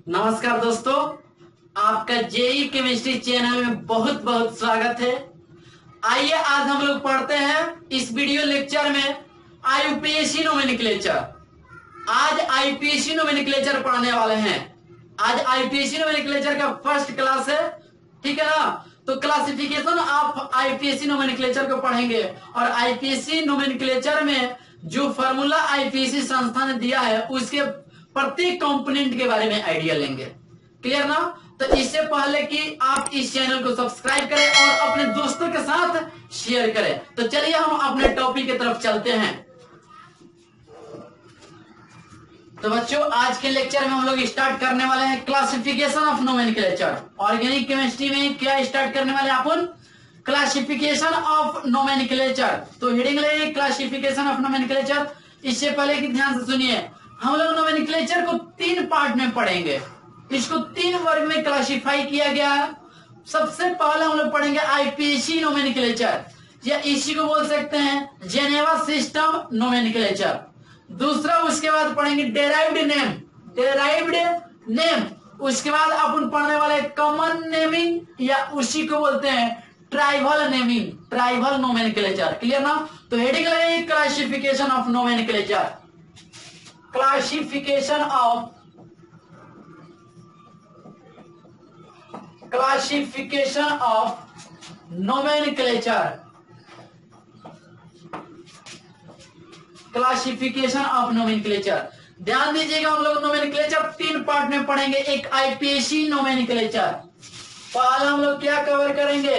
नमस्कार दोस्तों, आपका जेई केमिस्ट्री चैनल में बहुत बहुत स्वागत है। आइए आज हम लोग पढ़ते हैं इस वीडियो लेक्चर में आईयूपीएसी नोमेनक्लेचर। आज आईयूपीएसी नोमेनक्लेचर पढ़ने वाले हैं। आज आईयूपीएसी नोमेनक्लेचर का फर्स्ट क्लास है, ठीक है ना। तो क्लासिफिकेशन ऑफ आईयूपीएसी नोमेनक्लेचर को पढ़ेंगे और आईयूपीएसी नोमेनक्लेचर में जो फॉर्मूला आईयूपीएसी संस्था ने दिया है उसके प्रत्येक कंपोनेंट के बारे में आइडिया लेंगे। क्लियर ना। तो इससे पहले कि आप इस चैनल को सब्सक्राइब करें और अपने दोस्तों के साथ शेयर करें, तो चलिए हम अपने टॉपिक की तरफ चलते हैं। तो बच्चों, आज के लेक्चर में हम लोग स्टार्ट करने वाले हैं classification of nomenclature. Organic chemistry में क्या स्टार्ट करने वाले हैं अपन? क्लासिफिकेशन ऑफ नोमेनक्लेचर। तो हेडिंग ले क्लासिफिकेशन ऑफ नोमेनक्लेचर। इससे पहले कि ध्यान से सुनिए, हम लोग नोमेनक्लेचर को 3 पार्ट में पढ़ेंगे। इसको 3 वर्ग में क्लासिफाई किया गया है। सबसे पहले हम लोग पढ़ेंगे आईयूपीएसी नोमेनक्लेचर, या इसी को बोल सकते हैं जेनेवा सिस्टम नोमेनक्लेचर। दूसरा उसके बाद पढ़ेंगे डेराइव्ड नेम। उसके बाद अपन पढ़ने वाले कॉमन नेमिंग, या उसी को बोलते हैं tribal naming, tribal nomenclature. Clear ना। तो हेडिंग लगाइए classification of nomenclature. Classification of nomenclature. Classification of nomenclature. ध्यान दीजिएगा, हम लोग नोमेनक्लेचर 3 पार्ट में पढ़ेंगे। एक आईयूपीएसी नोमेनक्लेचर। पहले हम लोग क्या कवर करेंगे?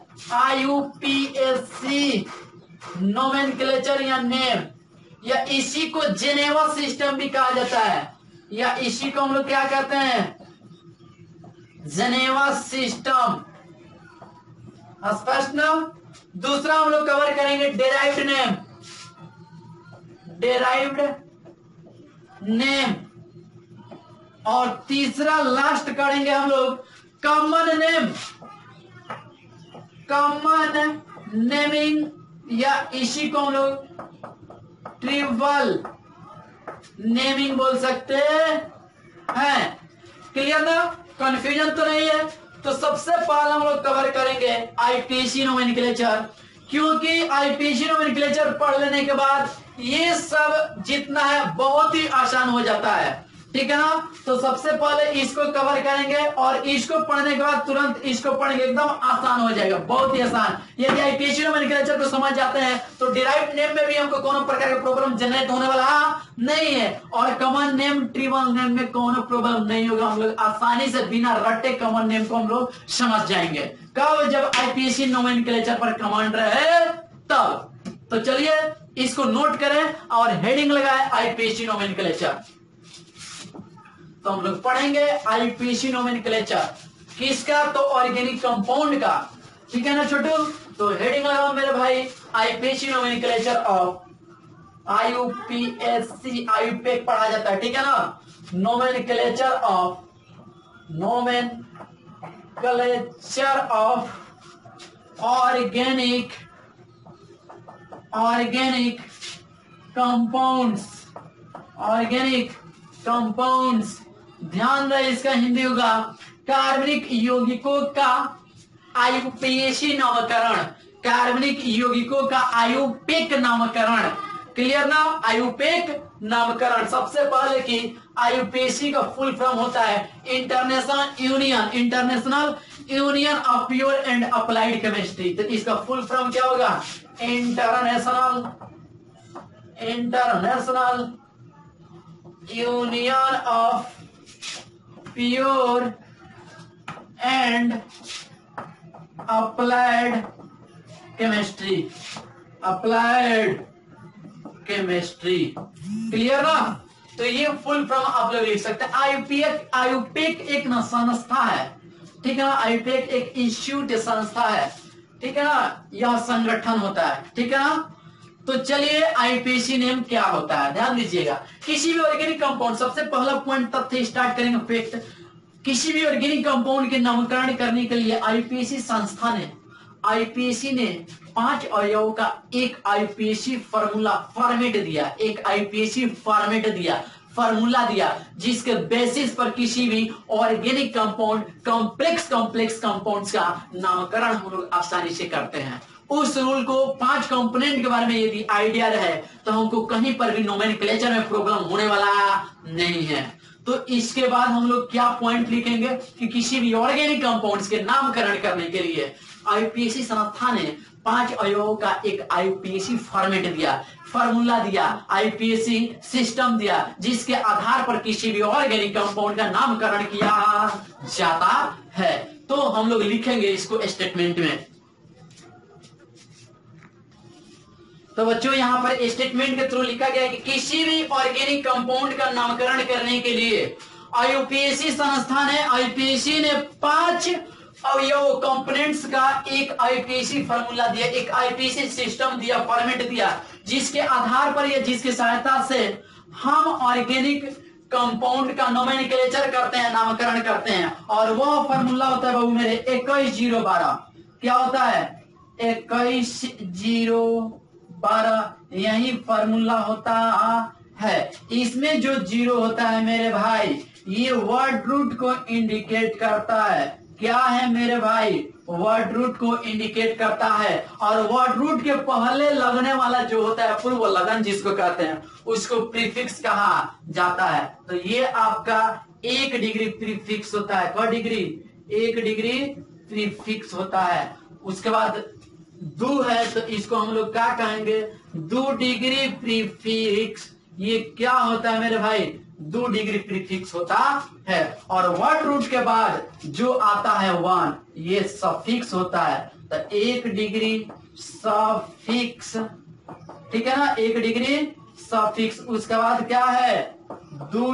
आईयूपीएसी नोमेनक्लेचर या नेम, या इसी को जेनेवा सिस्टम भी कहा जाता है, या इसी को हम लोग क्या कहते हैं? Geneva system. स्पष्ट ना। दूसरा हम लोग कवर करेंगे डेराइव्ड नेम, और तीसरा लास्ट करेंगे हम लोग कॉमन नेमिंग, या इसी को हम लोग ट्रिबल नेमिंग बोल सकते हैं। क्लियर ना। कंफ्यूजन तो नहीं है। तो सबसे पहले हम लोग कवर करेंगे आईयूपीएसी नोमेनक्लेचर, क्योंकि आईयूपीएसी नोमेनक्लेचर पढ़ लेने के बाद ये सब जितना है बहुत ही आसान हो जाता है, ठीक है ना। तो सबसे पहले इसको कवर करेंगे और इसको पढ़ने के बाद तुरंत इसको पढ़ेंगे, एकदम आसान हो जाएगा, बहुत ही आसान। यदि आईयूपीएसी नोमेनक्लेचर को समझ जाते हैं तो डिराइव्ड नेम में भी हमको कोनो प्रकार का प्रॉब्लम जनरेट होने वाला नहीं है, और कॉमन नेम ट्रिबल नेम में कोनो प्रॉब्लम नहीं होगा। हम लोग आसानी से बिना रटे कॉमन नेम को हम लोग समझ जाएंगे। कब? जब आईयूपीएसी नोमेनक्लेचर पर कमांड रहे तब। तो चलिए इसको नोट करें और हेडिंग लगाए आईयूपीएसी नोमेनक्लेचर। तो हम लोग पढ़ेंगे आईयूपीएसी नोमेनक्लेचर किसका? तो ऑर्गेनिक कंपाउंड का, ठीक है ना छोटू। तो हेडिंग लगाओ मेरे भाई, IUPAC nomenclature of IUPAC, IUPAC पढ़ा जाता है, ठीक है ना। Nomenclature of organic compounds. ध्यान रहे, इसका हिंदी होगा कार्बनिक यौगिकों का आईयूपीएसी नामकरण, कार्बनिक यौगिकों का आईयूपेक नामकरण। क्लियर ना। आईयूपेक नामकरण। सबसे पहले कि आईयूपीएसी का फुल फॉर्म होता है international union of pure and applied chemistry. तो इसका फुल फॉर्म क्या होगा? International union of pure and applied chemistry. Clear ना। तो ये फुल फॉर्म आप लोग लिख सकते हैं। आईयूपेक एक ना संस्था है, ठीक है ना। आईयूपेक एक इंस्टीट्यूट संस्था है, ठीक है ना। यह संगठन होता है, ठीक है ना। तो चलिए आईयूपीएसी नेम क्या होता है, ध्यान दीजिएगा। किसी भी ऑर्गेनिक कंपाउंड, सबसे पहला पॉइंट तथ्य स्टार्ट करेंगे फैक्ट। किसी भी ऑर्गेनिक कंपाउंड के नामकरण करने के लिए आईयूपीएसी संस्था ने, आईयूपीएसी ने 5 अवयवों का एक आईयूपीएसी फॉर्मूला फॉर्मेट दिया, एक आईयूपीएसी फॉर्मेट दिया। फार्मूला दिया जिसके बेसिस पर किसी भी ऑर्गेनिक कंपाउंड कॉम्प्लेक्स कंपाउंड्स का नामकरण हम लोग आसानी से करते हैं। उस रूल को 5 कंपोनेंट के बारे में यदि आइडिया रहे तो हमको कहीं पर भी नोमेनक्लेचर में प्रॉब्लम होने वाला नहीं है। तो इसके बाद हम लोग क्या पॉइंट लिखेंगे कि किसी भी ऑर्गेनिक कंपाउंड्स के नामकरण करने के लिए आईपीएसी संस्था ने 5 अवयवों का एक आईपीएसी फॉर्मेट दिया, फार्मूला दिया, आईपीएसी सिस्टम दिया जिसके आधार पर किसी भी ऑर्गेनिक कंपाउंड का नामकरण किया जाता है। तो हम लोग लिखेंगे इसको स्टेटमेंट में। तो बच्चों यहां पर स्टेटमेंट के थ्रू लिखा गया है कि किसी भी ऑर्गेनिक कंपाउंड का नामकरण करने के लिए आईपीएसी संस्था ने आईपीएसी ने 5 अवयव कंपोनेंट्स का एक आईपीएसी फार्मूला दिया, एक आईपीएसी सिस्टम दिया, फॉर्मेट दिया जिसके आधार पर या जिसकी सहायता से हम ऑर्गेनिक कंपाउंड का नोमेनक्लेचर करते हैं, नामकरण करते हैं। और वह फार्मूला होता है बाबू मेरे 21012। क्या होता है 21012, यही फार्मूला होता है। इसमें जो 0 होता है मेरे भाई ये वर्ड रूट को इंडिकेट करता है। क्या है मेरे भाई वर्ड रूट को इंडिकेट करता है। और वर्ड रूट के पहले लगने वाला जो होता है पूर्व लगन जिसको कहते हैं उसको प्रीफिक्स कहा जाता है। तो ये आपका 1 डिग्री प्रीफिक्स होता है। क्या डिग्री 1 डिग्री प्रीफिक्स होता है। उसके बाद 2 है तो इसको हम लोग क्या कहेंगे 2 डिग्री प्रीफिक्स। ये क्या होता है मेरे भाई 2 डिग्री प्रीफिक्स होता है। और वर्ड रूट के बाद जो आता है 1 ये सफिक्स होता है। तो 1 डिग्री सफिक्स, ठीक है ना, 1 डिग्री सफिक्स। उसके बाद क्या है 2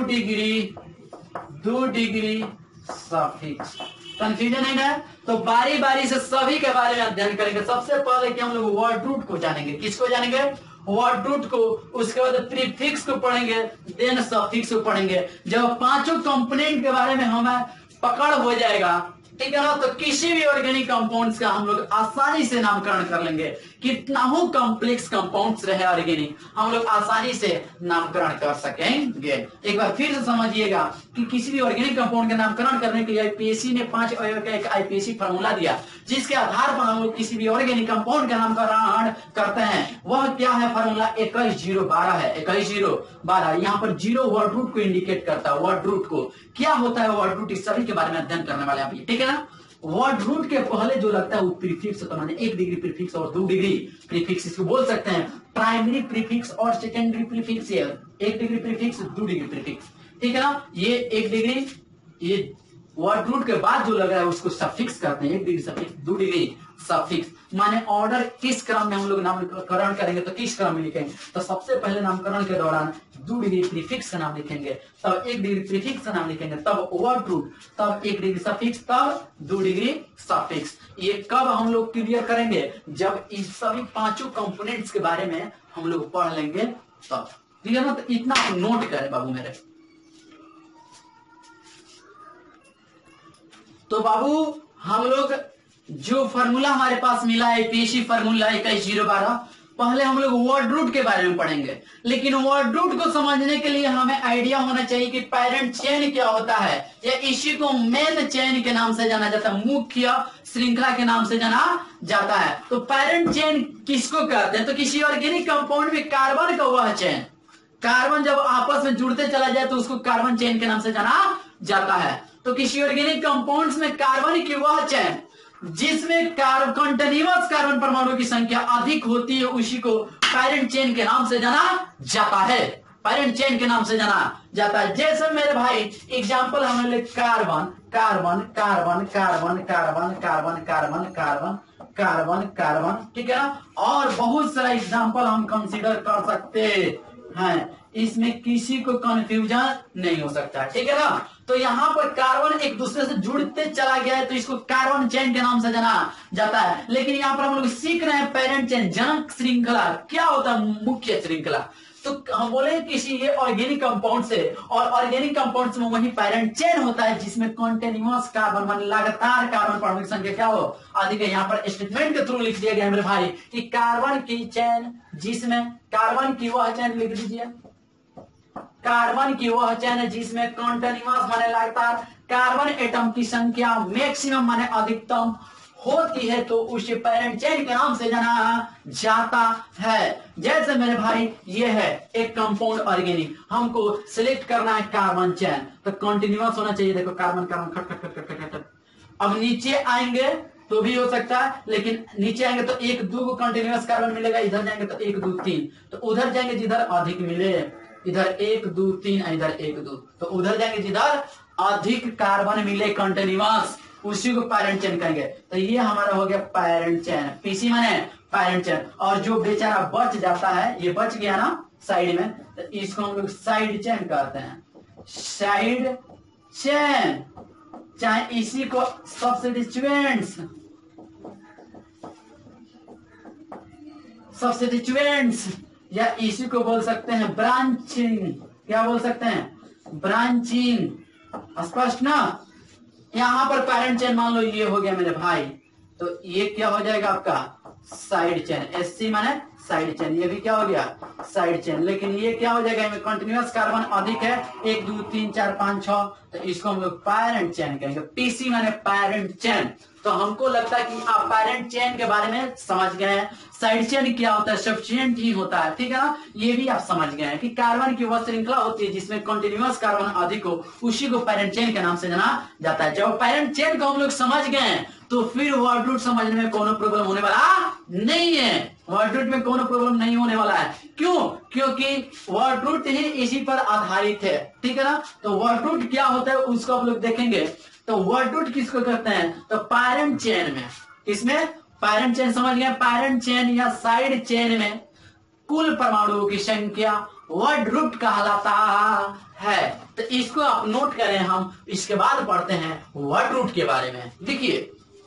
डिग्री सफिक्स। कंफ्यूजन है ना। तो बारी बारी से सभी के बारे में अध्ययन करेंगे। सबसे पहले कि हम लोग वर्ड रूट को जानेंगे। किसको जानेंगे वर्ड रूट को। उसके बाद प्रीफिक्स को पढ़ेंगे, देन सफिक्स को पढ़ेंगे। जब 5 कंपोनेंट के बारे में हमें पकड़ हो जाएगा, ठीक है ना, तो किसी भी ऑर्गेनिक कंपाउंड्स का हम लोग आसानी से नामकरण कर लेंगे। कितना हो कॉम्प्लेक्स कंपाउंड्स रहे ऑर्गेनिक हम लोग आसानी से नामकरण कर सकेंगे। एक बार फिर से समझिएगा कि किसी भी ऑर्गेनिक कंपाउंड का नामकरण करने के लिए आईपीएसी ने 5 अवयव का एक आईपीएसी फार्मूला दिया जिसके आधार पर हम लोग किसी भी ऑर्गेनिक कंपाउंड का नामकरण करते हैं। वह क्या है फार्मूला 21012 है। 21012 यहाँ पर 0 वर्ड रूट को इंडिकेट करता है। वर्ड रूट को क्या होता है वर्ड रूट इस सभी के बारे में अध्ययन करने वाले हैं, ठीक है ना। वर्ड रूट के पहले जो लगता है वो प्रीफिक्स होता है। 1 डिग्री प्रीफिक्स और 2 डिग्री प्रीफिक्स इसको बोल सकते हैं प्राइमरी प्रीफिक्स और secondary prefix. 1 degree prefix 2 degree prefix, ठीक है ना। ये 1 डिग्री ये वर्ड रूट के बाद जो लग रहा है उसको सफिक्स करते हैं। 1 डिग्री सफिक्स 2 डिग्री सफिक्स माने ऑर्डर किस क्रम में हम लोग नामकरण करेंगे तो किस क्रम में लिखेंगे। तो सबसे पहले नामकरण के दौरान 2 डिग्री प्रीफिक्स का नाम लिखेंगे, तब 1 डिग्री प्रीफिक्स का नाम लिखेंगे, तब वर्ड रूट, तब 1 डिग्री सफिक्स, तब 2 डिग्री सफिक्स। ये कब हम लोग क्लियर करेंगे जब इन सभी 5 कंपोनेंट्स के बारे में हम लोग पढ़ लेंगे तब, ठीक है ना। तो इतना नोट करें बाबू मेरे। तो बाबू हम लोग जो फार्मूला हमारे पास मिला है आईपीएसी फार्मूला 21012, पहले हम लोग वर्ड रूट के बारे में पढ़ेंगे। लेकिन वर्ड रूट को समझने के लिए हमें आइडिया होना चाहिए कि पैरेंट चेन क्या होता है, या इसी को मेन चेन के नाम से जाना जाता है, मुख्य श्रृंखला के नाम से जाना जाता है। तो पैरेंट चेन किसको कहते हैं तो किसी ऑर्गेनिक कंपाउंड में कार्बन का वह चेन, कार्बन जब आपस में जुड़ते चला जाए तो उसको कार्बन चेन के नाम से जाना जाता है। तो किसी ऑर्गेनिक कंपाउंड्स में कार्बन की वह चेन जिसमें कंटिन्यूअस कार्बन परमाणु की संख्या अधिक होती है उसी को पैरेंट चेन के नाम से जाना जाता है। पैरेंट चेन के नाम से जाना जाता है। जैसे मेरे भाई एग्जांपल हमने ले carbon carbon carbon carbon carbon carbon carbon carbon carbon carbon, ठीक है ना। और बहुत सारा एग्जांपल हम कंसीडर कर सकते हैं, इसमें किसी को कंफ्यूजन नहीं हो सकता, ठीक है ना। तो यहाँ पर कार्बन एक दूसरे से जुड़ते चला गया है तो इसको कार्बन चेन के नाम से जाना जाता है। लेकिन यहाँ पर हम लोग सीख रहे हैं पैरेंट चेन, जनक श्रृंखला क्या होता है, मुख्य श्रृंखला। तो हम बोले किसी ये ऑर्गेनिक कंपाउंड से, और ऑर्गेनिक कंपाउंड में वही पैरेंट चेन होता है जिसमें कंटिन्यूअस कार्बन मान लगातार कार्बन परमाणु की संख्या क्या हो अधिक है। यहाँ पर स्टेटमेंट के थ्रू लिख दिया गया है मेरे भाई कि कार्बन की चेन, जिसमें कार्बन की वह चेन लिख दीजिए कार्बन की वह चेन है जिसमें कंटिन्यूअस माने लगातार कार्बन एटम की संख्या मैक्सिमम माने अधिकतम होती है, तो उसे पैरेंट चेन के नाम से जाना जाता है। जैसे मेरे भाई ये है एक कंपाउंड ऑर्गेनिक, हमको सिलेक्ट करना है कार्बन चेन, तो कंटिन्यूअस होना चाहिए। देखो कार्बन कार्बन खट खट खट खट खट खट। अब नीचे आएंगे तो भी हो सकता है, लेकिन नीचे आएंगे तो एक दो को कंटिन्यूअस कार्बन मिलेगा, इधर जाएंगे तो एक दो तीन, तो उधर जाएंगे जिधर अधिक मिले, इधर एक दो तीन, इधर एक दो, तो उधर जाएंगे जिधर अधिक कार्बन मिले कंटिन्यूअस, उसी को पैरेंट चेन कहेंगे। तो ये हमारा हो गया पैरेंट चेन, पीसी माने पैरेंट चेन। और जो बेचारा बच जाता है, ये बच गया ना साइड में, तो इसको हम लोग साइड चेन कहते हैं, साइड चेन। चाहे इसी को सब्स्टिट्यूएंट्स या इसी को बोल सकते हैं ब्रांचिंग। क्या बोल सकते हैं? ब्रांचिंग। स्पष्ट ना? यहां पर पैरेंट चेन मान लो ये हो गया मेरे भाई, तो ये क्या हो जाएगा आपका साइड चेन। एससी माने साइड चेन, ये भी क्या हो गया साइड चेन। लेकिन ये क्या हो जाएगा, इनमें कंटिन्यूअस कार्बन अधिक है, 1 2 3 4 5 6, तो इसको हम लोग पैरेंट चेन कहेंगे। पीसी माने पैरेंट चेन। तो हमको लगता है कि आप पैरेंट चेन के बारे में समझ गए हैं। साइड चेन क्या होता है? सफिशिएंट ही होता है, ठीक है ना? ये भी आप समझ गए हैं कि कार्बन की वह श्रृंखला होती है जिसमें कंटिन्यूअस कार्बन अधिक हो, उसी को पैरेंट चेन के नाम से जाना जाता है। जब पैरेंट चेन को हम लोग समझ गए तो फिर वर्ड रूट समझने में कोनो प्रॉब्लम होने वाला नहीं है। वर्ड रूट में कोनो प्रॉब्लम नहीं होने वाला है। क्यों? क्योंकि वर्ड रूट ही इसी पर आधारित है, ठीक है ना? तो वर्ड रूट क्या होता है उसको आप लोग देखेंगे। तो वर्ड रूट किसको कहते हैं? तो पैरेंट चेन में, किसमें? पैरेंट चेन समझ गए? पैरेंट चेन या साइड चेन में कुल परमाणुओं की संख्या वर्ड रूट कहलाता है। तो इसको आप नोट करें, हम इसके बाद पढ़ते हैं वर्ड रूट के बारे में। देखिए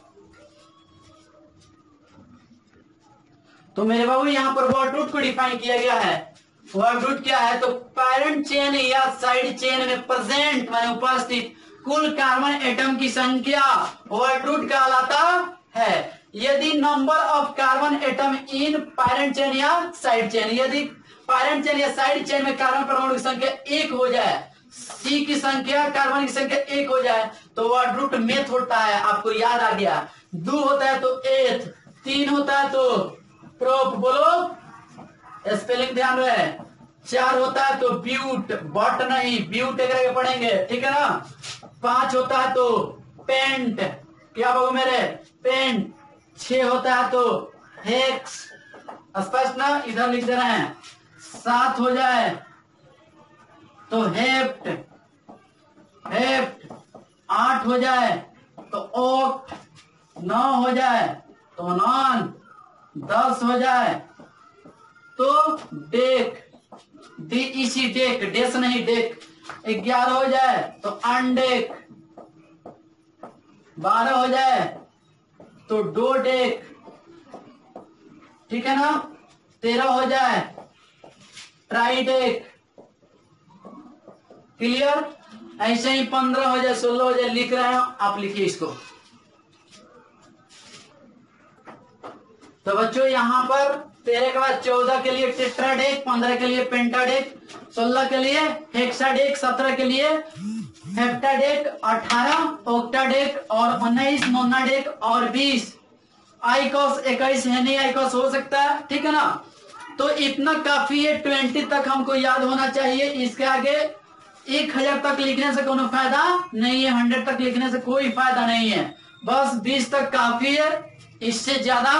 तो मेरे बाबू यहां पर वर्ड रूट को डिफाइन किया गया है। वर्ड रूट क्या है? तो पैरेंट चेन या साइड चेन में प्रेजेंट माने उपस्थित कुल कार्बन एटम की संख्या वर्ड रूट कहलाता है। यदि number of carbon atom in parent chain या साइड चेन, यदि पैरेंट चेन या साइड चेन में कार्बन परमाणु की संख्या 1 हो जाए, सी की संख्या कार्बन की संख्या 1 हो जाए, तो वर्ड रूट मेथ होता है। आपको याद आ गया। 2 होता है तो एथ, 3 होता है तो प्रोप, बोलो स्पेलिंग ध्यान रहे। 4 होता है तो ब्यूट, बट नहीं, ब्यूट करके पढ़ेंगे, ठीक है ना? 5 होता है तो पेंट, क्या बोलो मेरे? पेंट। 6 होता है तो हेक्स, स्पष्ट ना? इधर लिख दे रहे हैं। 7 हो जाए तो हेप्ट, हेप्ट। 8 हो जाए तो ओक्ट, 9 हो जाए तो नॉन, 10 हो जाए तो डेक, डीईसी डेक, डेस नहीं डेक। 11 हो जाए तो अनडेक, 12 हो जाए तो डोडेक, ठीक है ना? 13 हो जाए ट्राइडेक। क्लियर? ऐसे ही 15 हो जाए, 16 हो जाए, लिख रहे हो आप, लिखिए इसको। तो बच्चों यहां पर 13 के बाद 14 के लिए टेट्राडेक, 15 के लिए पेंटाडेक, 16 के लिए हेक्साडेक, 17 के लिए हेप्टाडेक, 18 ऑक्टाडेक और 19 नोनाडेक और 20 आइकॉस, 21 है नहीं आइकॉस हो सकता है, ठीक है ना? तो इतना काफी है। 20 तक हमको याद होना चाहिए। इसके आगे 1000 तक लिखने से कोनो फायदा नहीं है, 100 तक लिखने से कोई फायदा नहीं है। बस 20 तक काफी है। इससे ज्यादा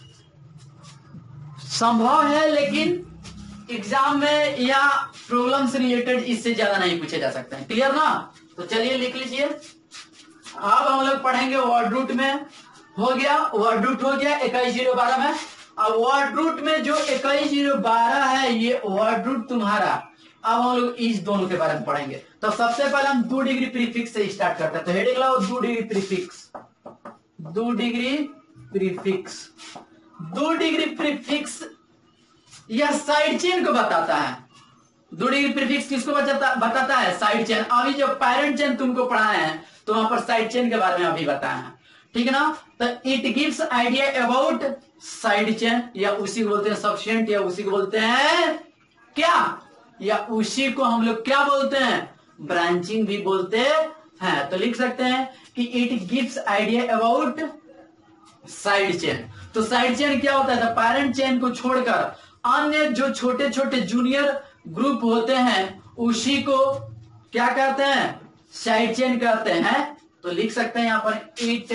संभव है लेकिन एग्जाम में या प्रॉब्लम से रिलेटेड इससे ज्यादा नहीं पूछे जा सकते हैं। क्लियर ना? तो चलिए लिख लीजिए। अब हम लोग पढ़ेंगे वर्ड रूट में। हो गया वर्ड रूट, हो गया 21012 में। अब वर्ड रूट में जो 21012 है ये वर्ड रूट तुम्हारा। अब हम लोग इस दोनों के बारे में पढ़ेंगे। तो सबसे पहले हम 2 डिग्री प्रीफिक्स से स्टार्ट करते हैं। तो हेडिंग लाओ 2 degree prefix, 2 degree prefix. 2 degree prefix यह साइड चेन को बताता है। 2 डिग्री प्रीफिक्स किसको बताता है? Side chain. अभी जो पैरेंट चेन तुमको पढ़ाए हैं तो वहां पर साइड चेन के बारे में अभी बताया है, ठीक है ना? तो it gives idea about side chain, या उसी को बोलते हैं सफिशिएंट, या उसी को बोलते हैं क्या? या उसी को हम लोग क्या बोलते हैं, ब्रांचिंग भी बोलते हैं। तो लिख सकते हैं कि it gives idea about side chain. तो साइड चेन क्या होता है, पैरेंट चेन को छोड़कर अन्य जो छोटे छोटे जूनियर ग्रुप होते हैं उसी को क्या कहते हैं, साइड चेन कहते हैं। तो लिख सकते हैं यहां पर it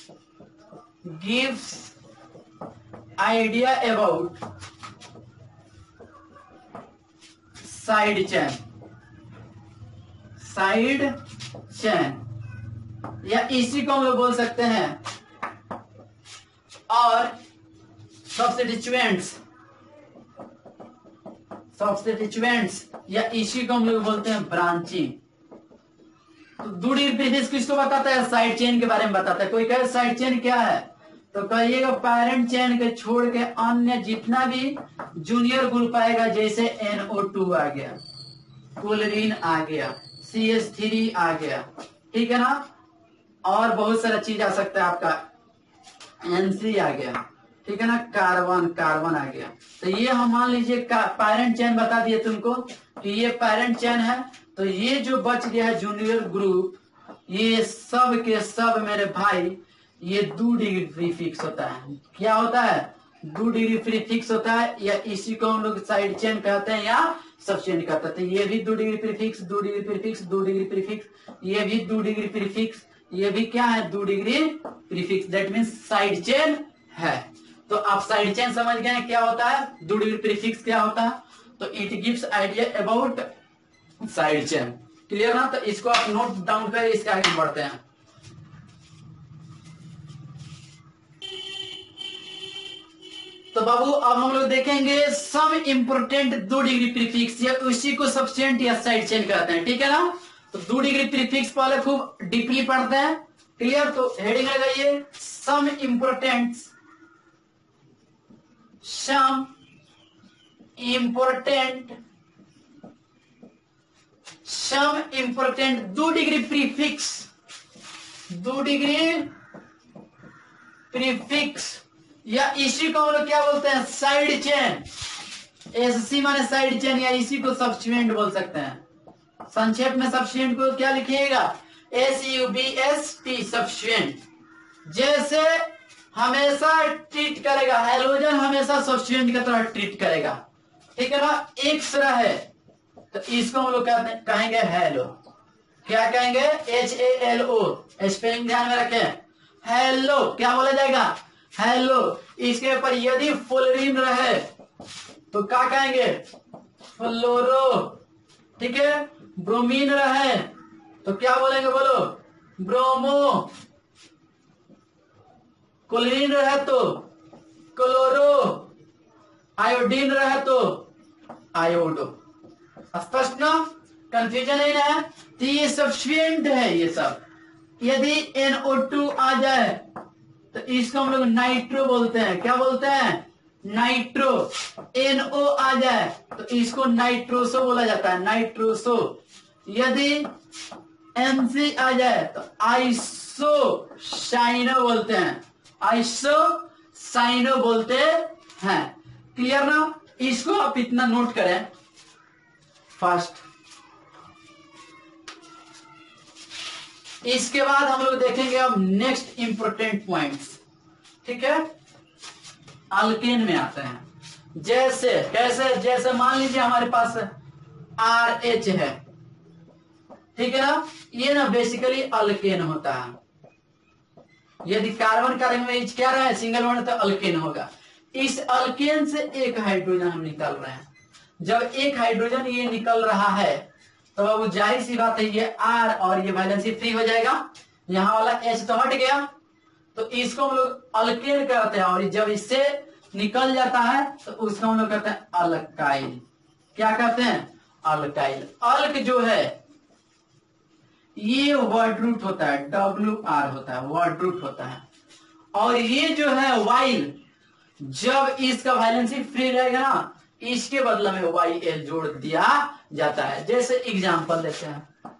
gives idea about side chain, side chain, या इसी को हम लोग बोल सकते हैं और सब्स्टिट्यूएंट्स, सब्स्टिट्यूएंट्स, या इसी को हम लोग बोलते हैं ब्रांचिंग। तो दो डिग्री प्रीफिक्स किसको बताता है, साइड चेन के बारे में बताता है। कोई कहे साइड चेन क्या है, तो कहिएगा पैरेंट चेन के छोड़ के अन्य जितना भी जूनियर ग्रुप आएगा, जैसे NO2 आ गया, क्लोरीन आ गया, CH3 आ गया, ठीक है ना, और बहुत सारा चीज आ सकता है आपका, NC आ गया, ठीक है ना, कार्बन, कार्बन आ गया। तो ये हम मान लीजिए पैरेंट चेन बता दिए तुमको कि ये पैरेंट चेन है। तो ये जो बच गया है जूनियर ग्रुप, ये सब के सब मेरे भाई ये 2 डिग्री प्रीफिक्स होता है। क्या होता है, 2 डिग्री प्रीफिक्स होता है, या इसी को हम लोग साइड चेन कहते हैं या सब चेन कहते हैं। तो ये भी 2 degree prefix, 2 degree prefix, 2 degree prefix, ये भी 2 डिग्री प्रीफिक्स, ये भी क्या है 2 degree prefix, that means side chain है। तो आप साइड चेन समझ गए क्या होता है, 2 डिग्री प्रीफिक्स क्या होता है। तो it gives idea about side chain, clear ना। तो इसको आप नोट डाउन करें, इसके आगे बढ़ते हैं। तो बाबू अब हम लोग देखेंगे सम इंपोर्टेंट 2 डिग्री प्रीफिक्स, या उसी को सब्स्टिट्यूएंट या साइड चेन कहते हैं, ठीक है ना। तो 2 डिग्री प्रीफिक्स पहले खूब डीपली पढ़ते हैं, क्लियर। तो हेडिंग लगाइए some important, some important, some important 2 degree prefix, 2 degree prefix, या इसी को हम लोग क्या बोलते हैं, साइड चेन। SC माने साइड चेन, या इसी को सब्स्टिट्यूएंट बोल सकते हैं। संक्षेप में सब्स्टिट्यूएंट को क्या लिखिएगा, SUBST, सब्स्टिट्यूएंट। जैसे हमेशा ट्रीट करेगा, हैलोजन हमेशा सब्स्टिट्यूएंट की तरह ट्रीट करेगा, ठीक है ना। एक्स रहे तो इसको हम लोग कहेंगे हेलो, क्या कहेंगे, HALO, स्पेलिंग ध्यान में रखें, हेलो क्या बोला जाएगा, हेलो। इसके ऊपर यदि फ्लोरीन रहे तो क्या कहेंगे, फ्लोरो, ठीक है। ब्रोमीन रहे तो क्या बोलेंगे, बोलो, ब्रोमो। क्लोरीन रहे तो क्लोरो, आयोडीन रहे तो आयोडो। स्पष्ट ना, कंफ्यूजन है ना। तो ये सब्स्टिट्यूएंट है ये सब। यदि NO2 आ जाए तो इसको हम लोग नाइट्रो बोलते हैं, क्या बोलते हैं, नाइट्रो। NO आ जाए तो इसको नाइट्रोसो बोला जाता है, नाइट्रोसो। यदि NC आ जाए तो आइसो साइनो बोलते हैं, आइसो साइनो बोलते हैं, क्लियर ना। इसको आप इतना नोट करें फर्स्ट। इसके बाद हम लोग देखेंगे अब नेक्स्ट इंपोर्टेंट पॉइंट्स, ठीक है। अल्केन में आते हैं। जैसे कैसे, जैसे मान लीजिए हमारे पास RH है, ठीक है ना, ये ना बेसिकली अल्केन होता है। यदि कार्बन कार्बन में क्या रहा है, सिंगल बॉन्ड, तो अल्केन होगा। इस अल्केन से एक हाइड्रोजन हम निकाल रहे हैं। जब एक हाइड्रोजन ये निकल रहा है तो अब जाहिर सी बात है ये R और ये वैलेंसी फ्री हो जाएगा, यहां वाला H तो हट गया, तो इसको हम लोग अल्केन कहते हैं। और जब इससे निकल जाता है तो उसको हम लोग कहते हैं अल्काइल। क्या कहते हैं, अल्काइल। अल्क जो है ये वर्ड रूट होता है, WR होता है, वर्ड रूट होता है। और ये जो है वाइल, जब इसका वैलेंसी फ्री रहेगा ना, इसके बदले में YL जोड़ दिया जाता है। जैसे एग्जांपल लेते हैं,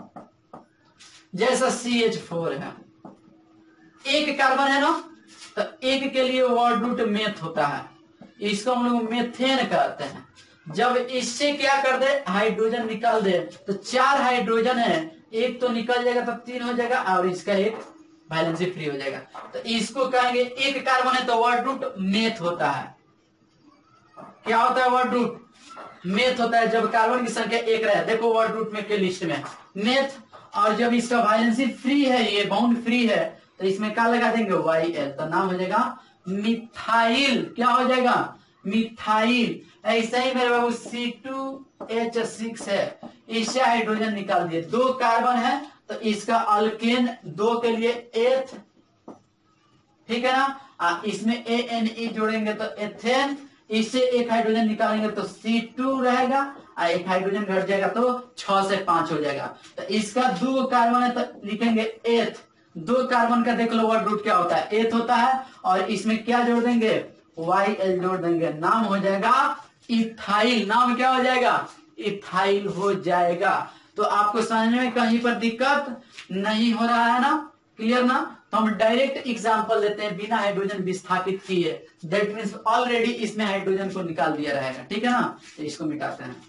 जैसा CH4 है, एक कार्बन है ना, तो एक के लिए वर्ड रूट मेथ होता है, इसको हम लोग मेथेन कहते हैं। जब इससे क्या कर दे, हाइड्रोजन निकाल दे, तो 4 हाइड्रोजन है, एक तो निकल जाएगा तो 3 हो जाएगा और इसका एक वैलेंसी फ्री हो जाएगा। तो इसको कहेंगे, एक कार्बन है तो वर्ड रूट मेथ होता है। क्या होता है? वर्ड रूट मेथ होता है जब कार्बन की संख्या 1 रहे। देखो वर्ड रूट में के लिस्ट में मेथ, और जब इसका वैलेंसी फ्री है, ये बाउंड फ्री है, तो इसमें क्या लगा देंगे? YL, तो नाम हो जाएगा मिथाइल। क्या हो जाएगा? मिथाइल। ऐसा ही मेरे बाबू C2H6 है, इससे हाइड्रोजन निकाल दिए, 2 कार्बन है तो इसका अल्केन 2 के लिए एथ, ठीक है ना, इसमें ANE जोड़ेंगे तो एथेन, इससे एक हाइड्रोजन निकालेंगे तो C2 रहेगा, और एक हाइड्रोजन घट जाएगा तो 6 से 5 हो जाएगा। तो इसका 2 कार्बन है तो लिखेंगे एथ, 2 कार्बन का देख लो वर्ड रूट क्या होता है? एथ होता है, और इसमें क्या जोड़ देंगे? YL जोड़ देंगे, नाम हो जाएगा इथाइल। नाम क्या हो जाएगा? इथाइल हो जाएगा। तो आपको समझने में कहीं पर दिक्कत नहीं हो रहा है ना? क्लियर ना? तो हम डायरेक्ट एग्जांपल लेते हैं बिना हाइड्रोजन विस्थापित किए, दैट मींस ऑलरेडी इसमें हाइड्रोजन को निकाल दिया रहेगा, ठीक है ना? तो इसको मिटाते हैं।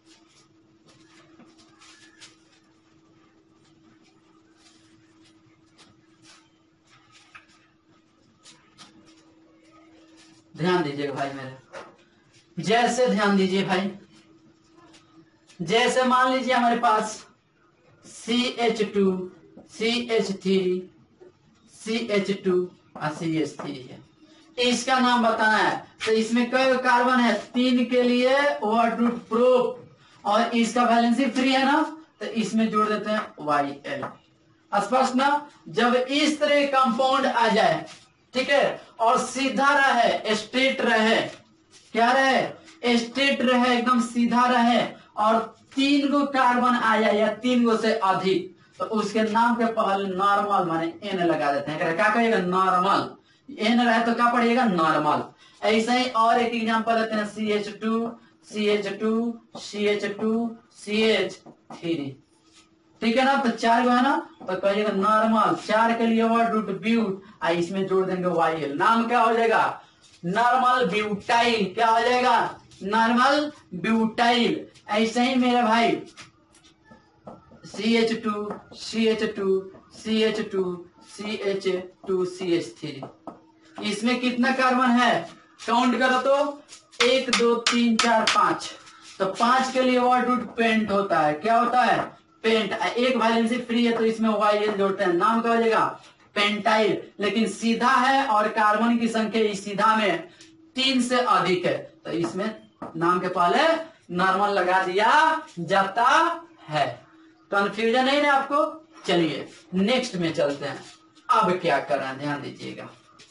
ध्यान दीजिएगा भाई मेरे, जैसे ध्यान दीजिए भाई, जैसे मान लीजिए हमारे पास CH2 CH3 CH2 और CH3 है, इसका नाम बताना है। तो इसमें कई कार्बन है? 3 के लिए वर्ड रूट प्रोप, और इसका वैलेंसी फ्री है ना, तो इसमें जोड़ देते हैं YL। स्पष्ट ना? जब इस तरह कंपाउंड आ जाए, ठीक है, और सीधा रहे, स्ट्रेट रहे, क्या रहे? स्ट्रेट रहे, एकदम सीधा रहे, और 3 गो कार्बन आ जाए या 3 गो से अधिक, तो उसके नाम के पहले नॉर्मल माने N लगा देते हैं। क्या कहिएगा? नॉर्मल। N रहे तो क्या पड़ेगा? नॉर्मल। ऐसे ही और एक एग्जांपल लेते हैं, CH2 CH2 CH2 CH3, ठीक है ना? तो 4 गो है ना, तो कहिएगा नॉर्मल। 4 के लिए वर्ड रूट ब्यूट, इसमें जोड़ देंगे YL, नाम क्या हो जाएगा? Normal butyl. क्या हो जाएगा? Normal butyl. ऐसे ही मेरे भाई CH2 CH2 CH2 CH2 CH3, इसमें कितना कार्बन है? काउंट करो तो 1 2 3 4 5, तो 5 के लिए वर्ड रूट पेंट होता है। क्या होता है? पेंट। एक वैलेंसी फ्री है तो इसमें YL जोड़ते हैं, नाम क्या हो जाएगा? पेंटाइल। लेकिन सीधा है और कार्बन की संख्या इस सीधा में 3 से अधिक है, तो इसमें नाम के पहले नॉर्मल लगा दिया जाता है। कंफ्यूजन है ना आपको? चलिए नेक्स्ट में चलते हैं। अब क्या करना, ध्यान दीजिएगा।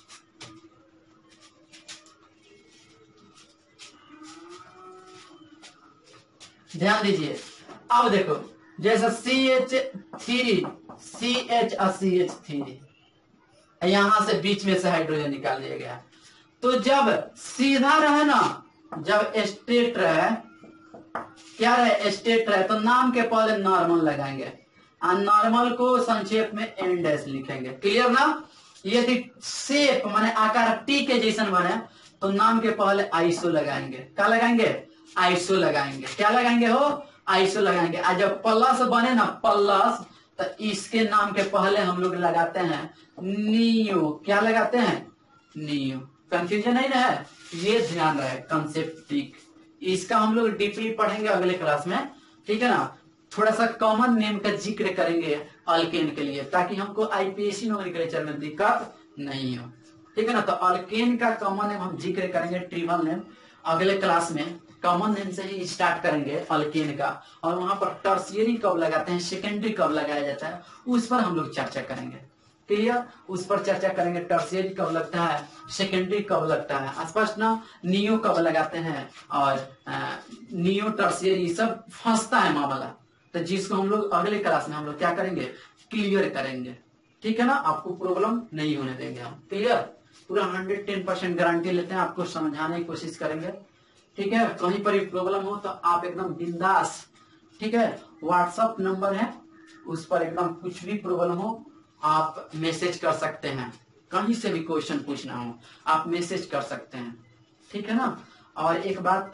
ध्यान दीजिए, अब देखो, जैसा CH3 CH और CH3, यहां से बीच में से हाइड्रोजन निकाल दिया गया, तो जब सीधा रहे ना, जब स्ट्रेट रहे, क्या रहे? स्ट्रेट रहे, तो नाम के पहले नॉर्मल लगाएंगे, और नॉर्मल को संक्षेप में N डैश लिखेंगे। क्लियर ना? यदि शेप माने आकार टी के जैसन बने, तो नाम के पहले आइसो लगाएंगे। क्या लगाएंगे? आइसो लगाएंगे। क्या लगाएंगे हो? आइसो लगाएंगे। और जब प्लस बने ना, प्लस, तो इसके नाम के पहले हम लोग लगाते हैं नियो। क्या लगाते हैं? नियो। कंफ्यूजन नहीं ना है? ये ध्यान रहे, कंसेप्ट इसका हम लोग डीपली पढ़ेंगे अगले क्लास में, ठीक है ना? थोड़ा सा कॉमन नेम का जिक्र करेंगे अल्केन के लिए, ताकि हमको IPSC नोमेनक्लेचर में दिक्कत नहीं हो, ठीक है ना? तो अल्केन का कॉमन नेम हम जिक्र करेंगे, ट्रिपल नेम अगले क्लास में। कॉमन नेम से ही स्टार्ट करेंगे अल्केन का, और वहां पर टर्शियरी कब लगाते हैं, सेकेंडरी कब लगाया जाता है, उस पर हम लोग चर्चा करेंगे। क्लियर? उस पर चर्चा करेंगे, टर्शियरी कब लगता है, सेकेंडरी कब लगता है, स्पष्ट ना? नियो कब लगाते हैं, और नियो टर्शियरी सब फंसता है मामला, तो जिसको हम लोग अगले क्लास में हम लोग क्या करेंगे? क्लियर करेंगे, ठीक है ना? आपको प्रॉब्लम नहीं होने देंगे हम। क्लियर? पूरा 110% गारंटी लेते हैं, आपको समझाने की कोशिश करेंगे, ठीक है? कहीं पर भी प्रॉब्लम हो तो आप एकदम बिंदास, ठीक है? व्हाट्सएप नंबर है, उस पर एकदम कुछ भी प्रॉब्लम हो आप मैसेज कर सकते हैं, कहीं से भी क्वेश्चन पूछना हो आप मैसेज कर सकते हैं, ठीक है ना? और एक बात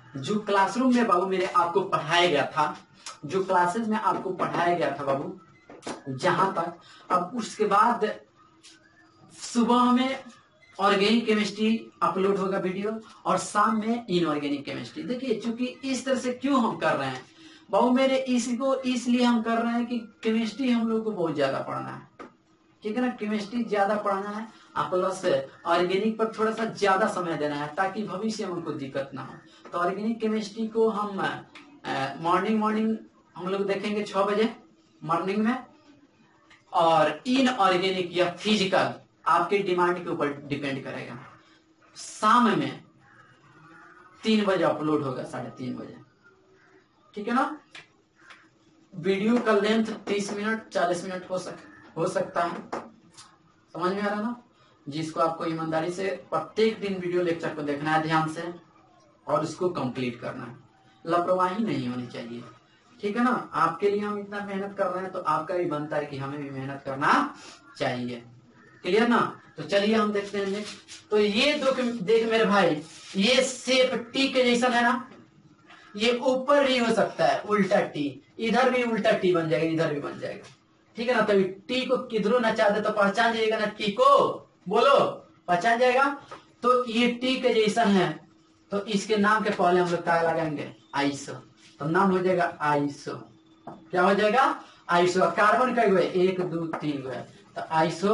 जो क्लासरूम में बाबू मेरे आपको पढ़ाया गया था, जो क्लासेस में आपको पढ़ाया गया था बाबू, जहां तक, अब उसके बाद सुबह में ऑर्गेनिक केमिस्ट्री अपलोड होगा वीडियो, और शाम में इनऑर्गेनिक केमिस्ट्री। देखिए चूंकि इस तरह से क्यों हम कर रहे हैं बाबू मेरे, इसको इसलिए हम कर रहे हैं कि केमिस्ट्री हम लोग को बहुत ज्यादा पढ़ना है, ठीक है ना, केमिस्ट्री ज्यादा पढ़ना है, प्लस ऑर्गेनिक पर थोड़ा सा ज्यादा समय देना है ताकि भविष्य में हमको दिक्कत ना हो। तो ऑर्गेनिक केमिस्ट्री को हम मॉर्निंग हम लोग देखेंगे 6 बजे मॉर्निंग में, और इनऑर्गेनिक या फिजिकल आपके डिमांड के ऊपर डिपेंड करेगा, शाम में 3 बजे अपलोड होगा, 3:30 बजे, ठीक है ना। वीडियो का लेंथ 30 मिनट 40 मिनट हो सकता है, समझ में आ रहा ना। जिसको आपको ईमानदारी से प्रत्येक दिन वीडियो लेक्चर को देखना है ध्यान से, और उसको कंप्लीट करना है, लापरवाही नहीं होनी चाहिए, ठीक है ना। आपके लिए हम इतना मेहनत कर रहे हैं तो आपका भी बनता है कि हमें भी मेहनत करना चाहिए, क्लियर ना। तो चलिए हम देखते हैं। तो ये देख मेरे भाई, ये शेप टी के जैसा है ना, ये ऊपर भी हो सकता है उल्टा टी, इधर भी उल्टा टी बन जाएगा, इधर भी बन जाएगा, ठीक है ना। तभी टी को किधरों ना चाहते तो पहचान जाइएगा ना, टी को बोलो पहचान जाएगा। तो ये टी के जैसा है, तो इसके नाम के पहले हम लोग क्या लगाएंगे, आइसो, तो नाम हो जाएगा आइसो। क्या हो जाएगा, आइसो। कार्बन का है 1 2 3 गो है, तो आइसो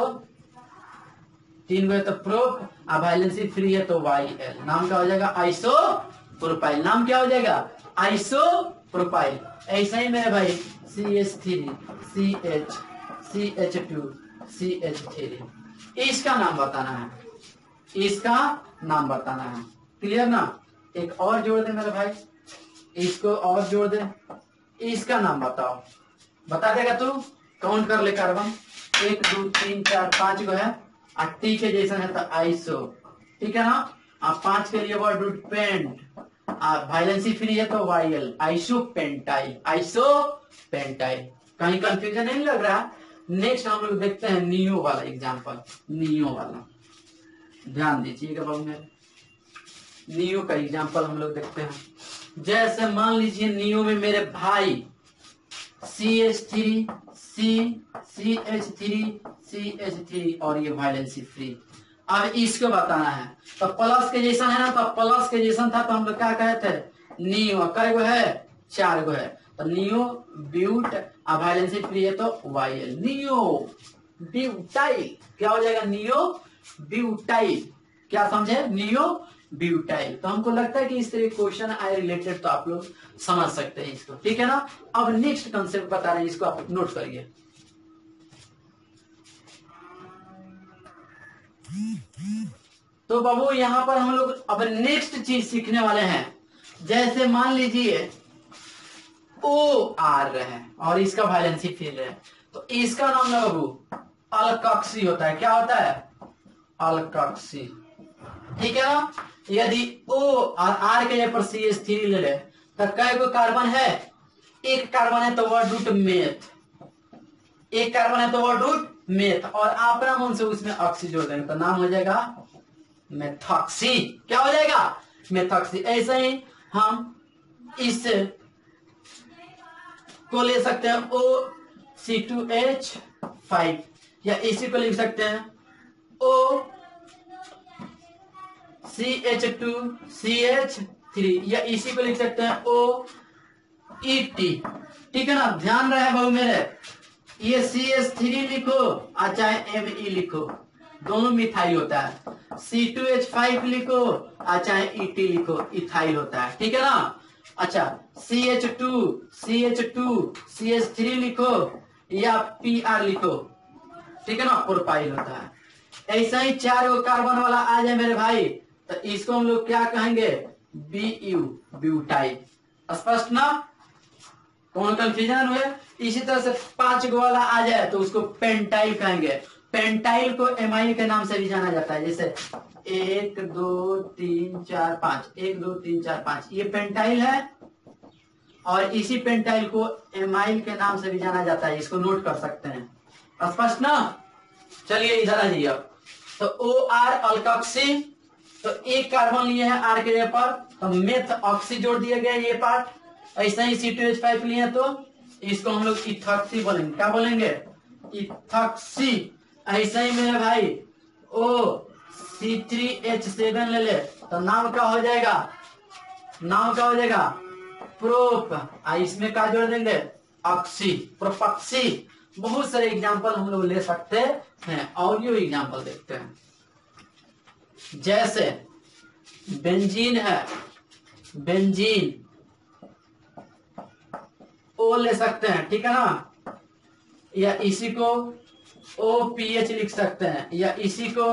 3 गो है, तो प्रोप, वैलेंसी फ्री है तो YL, नाम क्या हो जाएगा, आइसो प्रोपाइल। नाम क्या हो जाएगा, आइसो प्रोपाइल। ऐसा ही मेरे भाई CH3 CH CH2 CH3, इसका नाम बताना है, इसका नाम बताना है, क्लियर ना। एक और जोड़ दे मेरे भाई, इसको और जोड़ दे, इसका नाम बताओ, बता देगा तू, काउंट कर ले। कार्बन 1 2 3 4 5 गो है, और टी के जैसा है तो आइसो, ठीक है ना। आप 5 के लिए word root pent, valency free है तो YL, iso pentyl, iso pentyl. कहीं कंफ्यूजन नहीं लग रहा। नेक्स्ट हम लोग देखते हैं नियो वाला एग्जांपल, नियो वाला ध्यान दीजिएगा बाबू मेरे, नियो का एग्जांपल हम लोग देखते हैं। जैसे मान लीजिए नियो में मेरे भाई CH3 CH3 CH3 और ये वायलेंसी फ्री। अब इसको बताना है, तो प्लस के जैसा है ना, तो प्लस के जैसा था तो हम लोग क्या कहते हैं, नियो। कै गो है, 4 गो है, तो नियो ब्यूट, वायलेंसी फ्री है तो YL, नियो ब्यूटाइल। क्या हो जाएगा, नियो ब्यूटाइल। क्या समझे, नियो ब्यूटाइल। तो हमको लगता है कि इस तरह क्वेश्चन आए रिलेटेड तो आप लोग समझ सकते हैं इसको, ठीक है ना। अब नेक्स्ट कंसेप्ट बता रहे हैं, इसको आप नोट करिए। तो बाबू यहां पर हम लोग अब नेक्स्ट चीज सीखने वाले हैं। जैसे मान लीजिए OR है और इसका वायलेंसी फील्ड है, तो इसका नाम ना बाबू अल्कॉक्सी होता है। क्या होता है, अल्कॉक्सी, ठीक है ना। यदि O और R के जगह पर CH3 ले ले तो कै गो कार्बन है, 1 कार्बन है तो वर्ड रूट मेथ, 1 कार्बन है तो वर्ड रूट मेथ, और अपना मन से उसमें ऑक्सी जोड़ देंगे तो नाम हो जाएगा मेथॉक्सी। क्या हो जाएगा, मेथॉक्सी। ऐसे ही हम इस को ले सकते हैं OC2H5, या इसी को लिख सकते हैं OCH2CH3, या इसी को लिख सकते हैं OET, ठीक है ना। ध्यान रहे बाबू मेरे, ये CH3 लिखो और चाहे Me लिखो, दोनों मिथाइल होता है। C2H5 लिखो और चाहे ET लिखो, इथाइल होता है, ठीक है ना। अच्छा, CH3 लिखो या PR लिखो, ठीक है ना, प्रोपाइल होता है। ऐसा ही 4 गो कार्बन वाला आ जाए मेरे भाई, तो इसको हम लोग क्या कहेंगे, BU ब्यूटाइल। स्पष्ट ना, कौन कंफ्यूजन हुए। इसी तरह से 5 गो वाला आ जाए तो उसको पेंटाइल कहेंगे। पेंटाइल को एमाइल के नाम से भी जाना जाता है, जैसे 1 2 3 4 5, 1 2 3 4 5, ये पेंटाइल है, और इसी पेंटाइल को एमाइल के नाम से भी जाना जाता है, इसको नोट कर सकते हैं। स्पष्ट ना। चलिए इधर आ जाइए। तो OR अल्कॉक्सी, तो एक कार्बन लिए हैं आर के जगह पर, तो मेथ ऑक्सी जोड़ दिया गया ये पार्ट। ऐसा ही C2H5 लिए तो इसको हम लोग इथॉक्सी बोलेंगे। क्या बोलेंगे? इथॉक्सी। ऐसा ही मेरे भाई ओ C3H7 ले ले तो नाम क्या हो जाएगा? नाम क्या हो जाएगा? प्रोप। इसमें क्या जोड़ देंगे? Oxy, propoxy. बहुत सारे एग्जाम्पल हम लोग ले सकते हैं। ऑडियो एग्जाम्पल देखते हैं। जैसे बेंजीन है, बेंजीन ओ ले सकते हैं, ठीक है ना, या इसी को OPH लिख सकते हैं, या इसी को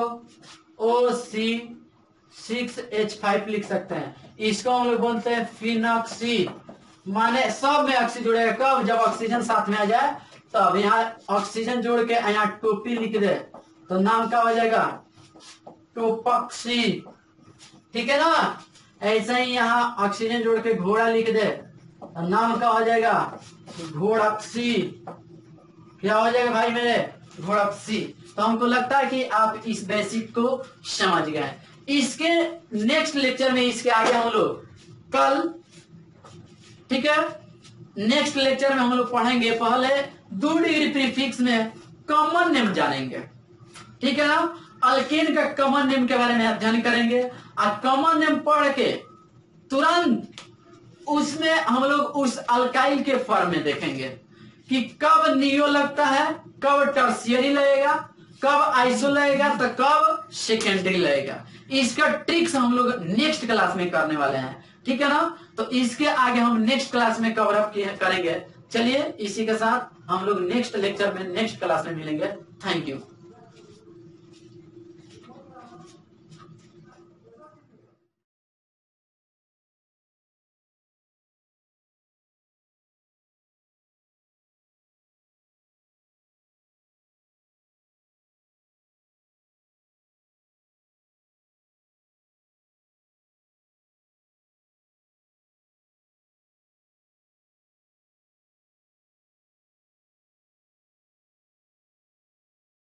OC6H5 लिख सकते हैं। इसको हम लोग बोलते हैं फिनॉक्सी। माने सब में ऑक्सी जुड़ेगा कब? जब ऑक्सीजन साथ में आ जाए तब। यहाँ ऑक्सीजन जोड़ के यहाँ टोपी लिख दे तो नाम क्या हो जाएगा? टोपॉक्सी, ठीक है ना। ऐसा ही यहाँ ऑक्सीजन जोड़ के घोड़ा लिख दे तो नाम क्या हो जाएगा? घोड़ॉक्सी। क्या हो जाएगा भाई मेरे? घोड़ॉक्सी। तो हमको लगता है कि आप इस बेसिक को समझ गए। इसके नेक्स्ट लेक्चर में इसके आगे हम लोग कल, ठीक है, नेक्स्ट लेक्चर में हम लोग पढ़ेंगे पहले 2 डिग्री प्रीफिक्स में कॉमन नेम जानेंगे, ठीक है ना। अल्केन का कॉमन नेम के बारे में अध्ययन करेंगे और कॉमन नेम पढ़ के तुरंत उसमें हम लोग उस अल्काइल के फॉर्म में देखेंगे कि कब नियो लगता है, कब टर्शियरी लगेगा, कब आइसो लगेगा, तो कब सेकेंडरी लगेगा। इसका ट्रिक्स हम लोग नेक्स्ट क्लास में करने वाले हैं, ठीक है ना। तो इसके आगे हम नेक्स्ट क्लास में कवर अप करेंगे। चलिए इसी के साथ हम लोग नेक्स्ट लेक्चर में, नेक्स्ट क्लास में मिलेंगे। Thank you.